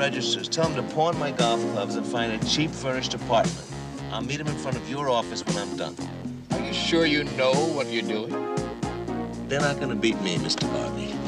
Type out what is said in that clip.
registers. Tell him to pawn my golf clubs and find a cheap furnished apartment. I'll meet him in front of your office when I'm done. Are you sure you know what you're doing? They're not gonna beat me, Mr. Barbie.